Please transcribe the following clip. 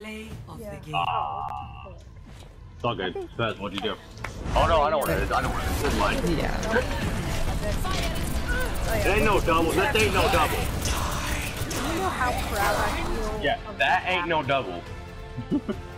Play of Yeah. the game. It's all good. Fez, what'd you do? Oh no, I know what it is. I know what it is. It's mine. Yeah. It ain't no double. That ain't no double. You know how proud I feel. Yeah, of that this ain't no double.